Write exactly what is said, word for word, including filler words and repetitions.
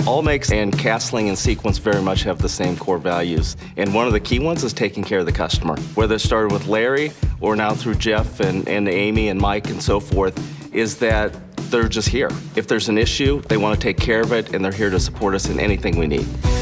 All makes and Cassling and Cquence very much have the same core values. And one of the key ones is taking care of the customer. Whether it started with Larry or now through Jeff and, and Amy and Mike and so forth, is that they're just here. If there's an issue, they want to take care of it, and they're here to support us in anything we need.